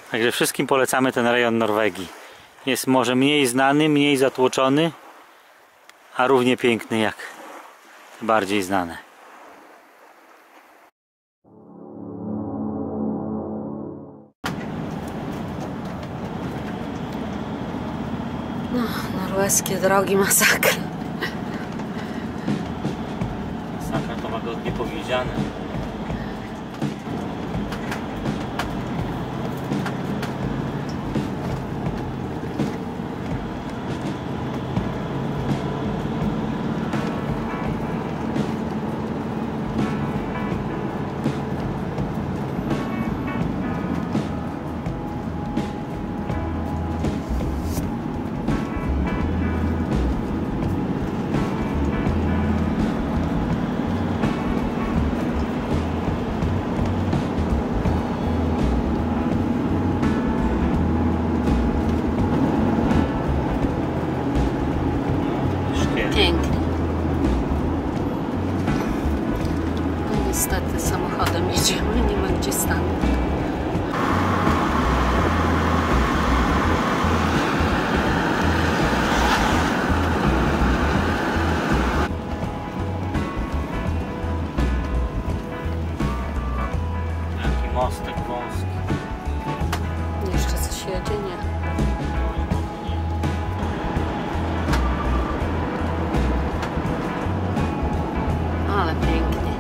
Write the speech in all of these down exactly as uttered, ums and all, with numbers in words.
Także wszystkim polecamy ten rejon Norwegii. Jest może mniej znany, mniej zatłoczony, a równie piękny jak bardziej znane. No, norweskie drogi masakra. Masakra to łagodnie powiedziane. Pięknie. No niestety samochodem jedziemy, nie ma gdzie stanąć. Jaki mostek wąski. Jeszcze coś jedzie? Nie. Ale pięknie.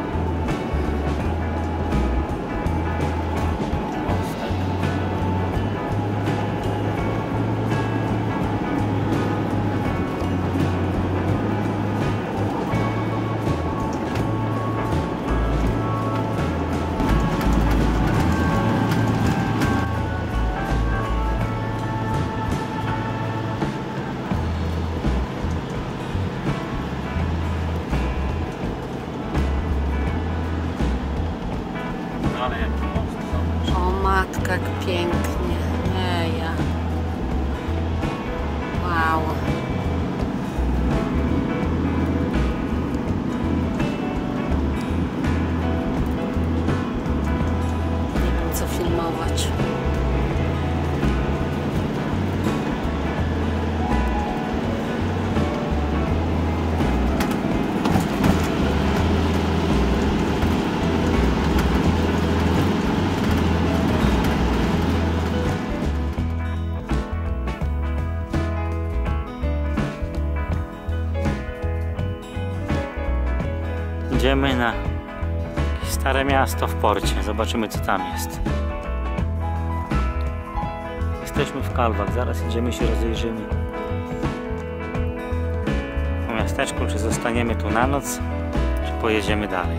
Mostek. Ale jaki most, zobacz. O matka, jak pięknie. Nie, ja. Wow. Nie wiem co filmować. Idziemy na stare miasto w porcie. Zobaczymy co tam jest. Jesteśmy w Kalvach. Zaraz idziemy się rozejrzymy po miasteczku. Czy zostaniemy tu na noc, czy pojedziemy dalej.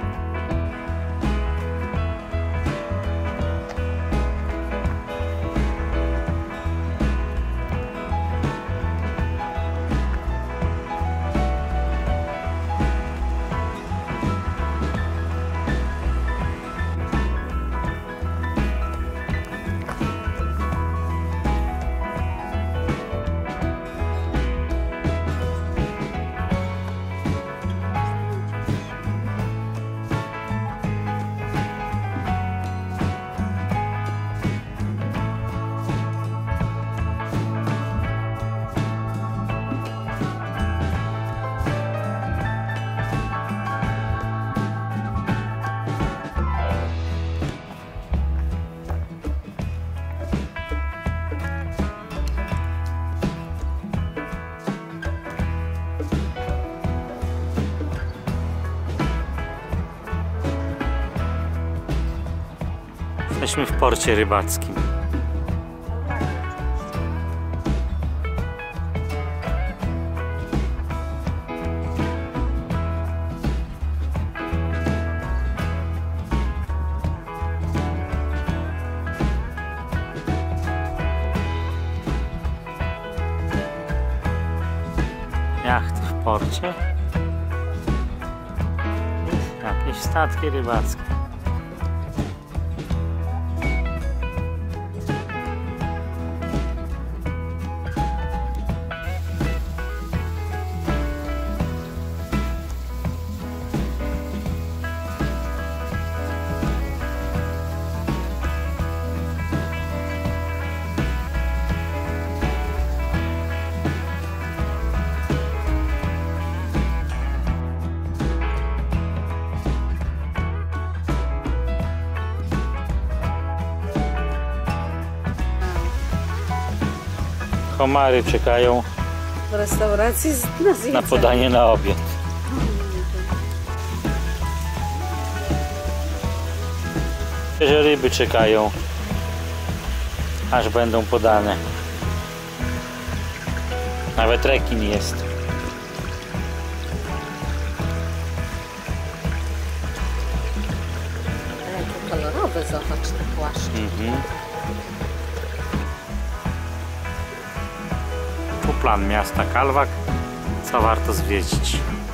Jesteśmy w porcie rybackim. Jachty w porcie. Jakieś statki rybackie. Komary czekają W restauracji z- na na zjedzenie. podanie na obiad. Że ryby czekają, aż będą podane. Nawet rekin jest. Jakie kolorowe, zobacz te płaszcze. Mhm. Tu plan miasta Kalwak, co warto zwiedzić.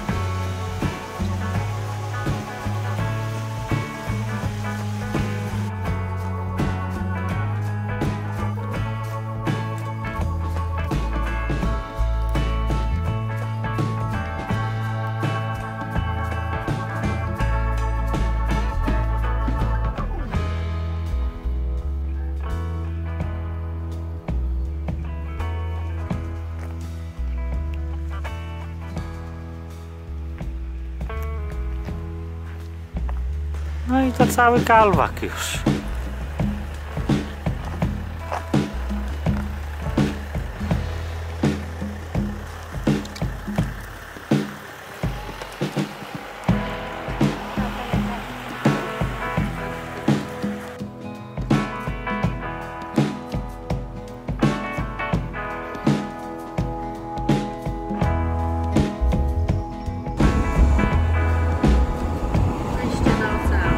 No i to cały Kalwak już. Wejście na ocean.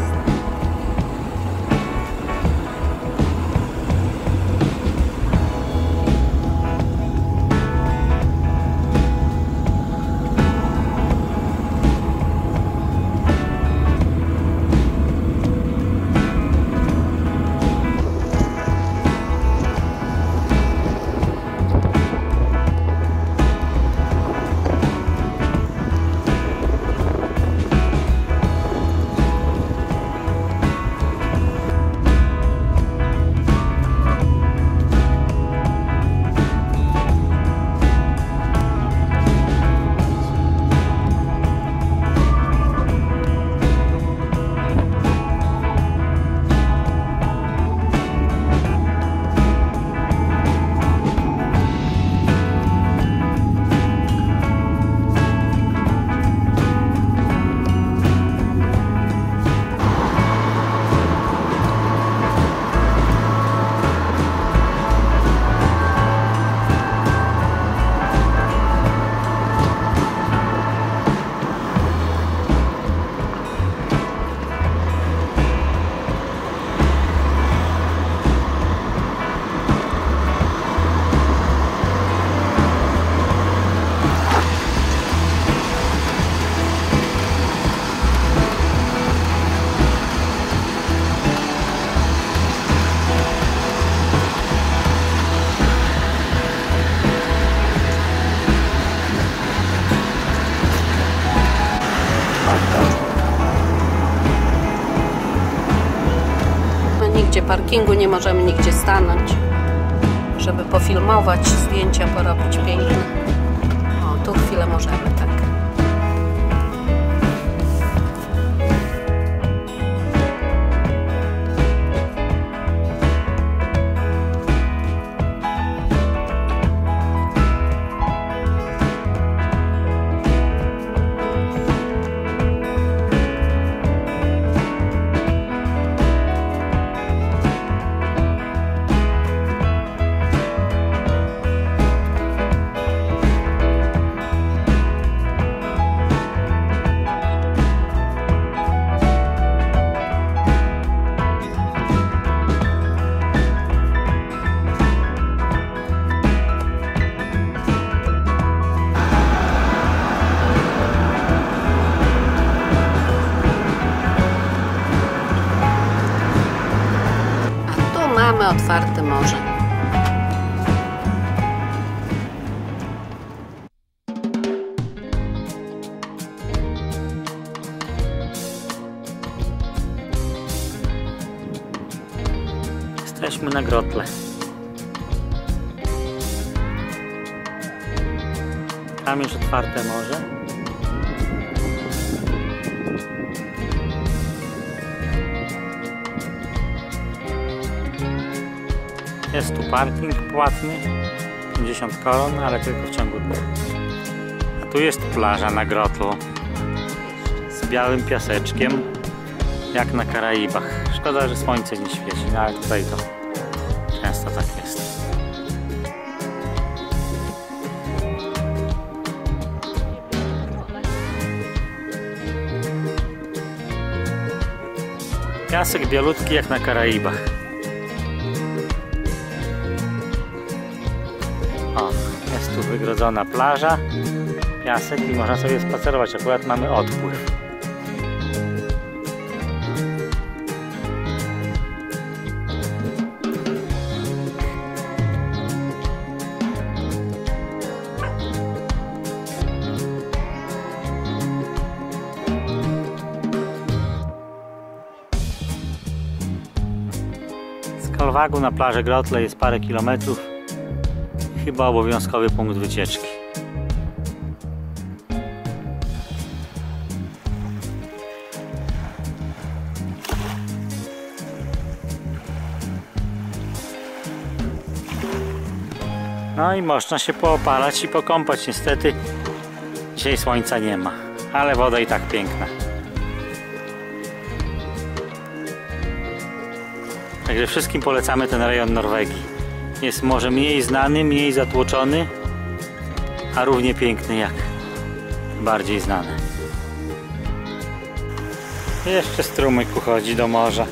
Nigdzie parkingu, nie możemy nigdzie stanąć, żeby pofilmować, zdjęcia porobić piękne. O, tu chwilę możemy, tak. Mamy otwarte morze. Jesteśmy na Grotle. Tam już otwarte morze. Jest tu parking płatny. osiemdziesiąt koron, ale tylko w ciągu dnia. A tu jest plaża na Grotlu z białym piaseczkiem, jak na Karaibach. Szkoda, że słońce nie świeci, no ale tutaj to często tak jest. Piasek bialutki jak na Karaibach. O, jest tu wygrodzona plaża, piasek i można sobie spacerować. Akurat mamy odpływ. Z Kalwagu na plażę Grotle jest parę kilometrów. Chyba obowiązkowy punkt wycieczki. No i można się poopalać i pokąpać. Niestety dzisiaj słońca nie ma, ale woda i tak piękna. Także wszystkim polecamy ten rejon Norwegii. Jest może mniej znany, mniej zatłoczony, a równie piękny jak bardziej znany. Jeszcze strumyk uchodzi do morza.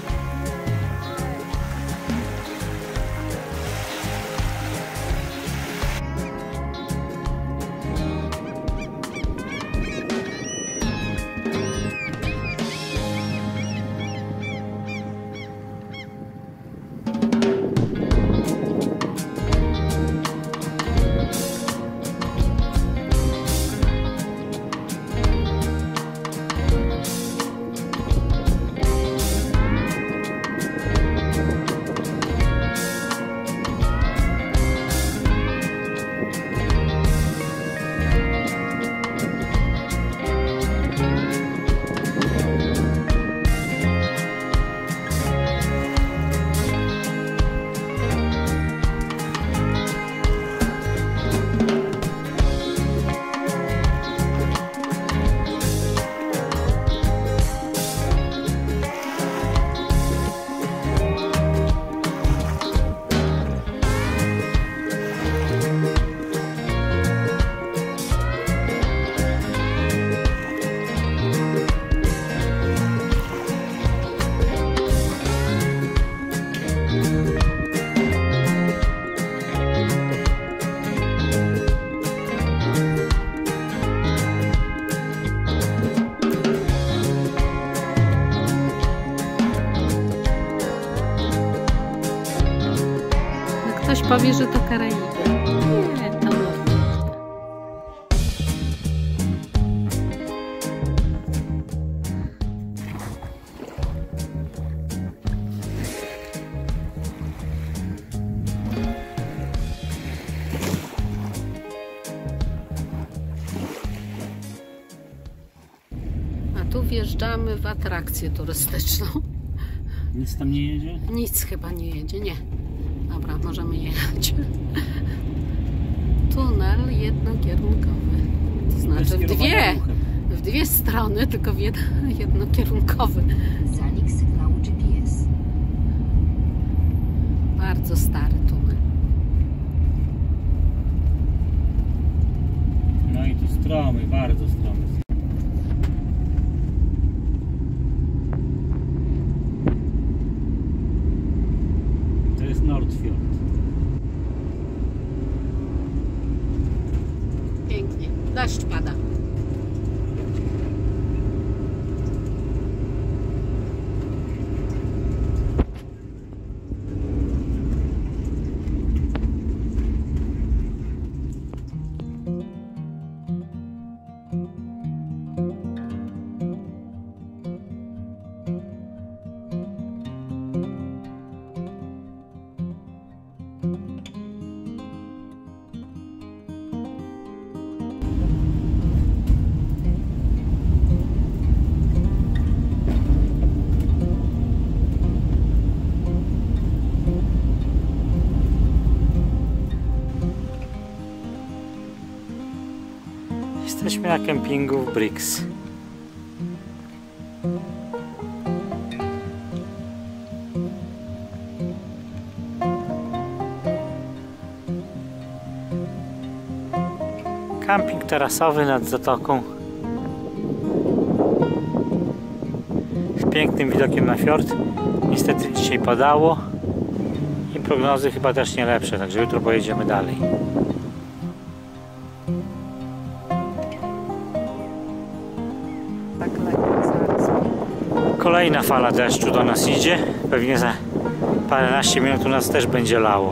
Ktoś powie, że to Karaiby. Nie, to Norwegia. A tu wjeżdżamy w atrakcję turystyczną. Nic tam nie jedzie? Nic chyba nie jedzie, nie. Dobra, możemy jechać. Tunel jednokierunkowy. To znaczy w dwie, w dwie strony, tylko w jed, jednokierunkowy. Zanik sygnału G P S. Bardzo stary tunel. No i tu stromy, bardzo stromy. To jest Nordfjord. Pięknie. Deszcz pada. Jesteśmy na kempingu w Brix. Camping tarasowy nad zatoką. Z pięknym widokiem na fiord. Niestety dzisiaj padało i prognozy chyba też nie lepsze, także jutro pojedziemy dalej. Tak lekko zaraz. Kolejna fala deszczu do nas idzie. Pewnie za paręnaście minut u nas też będzie lało.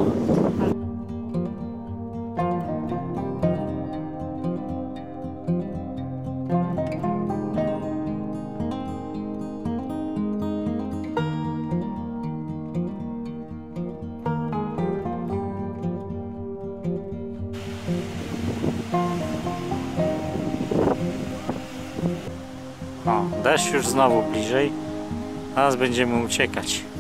O, deszcz już znowu bliżej. Zaraz będziemy uciekać.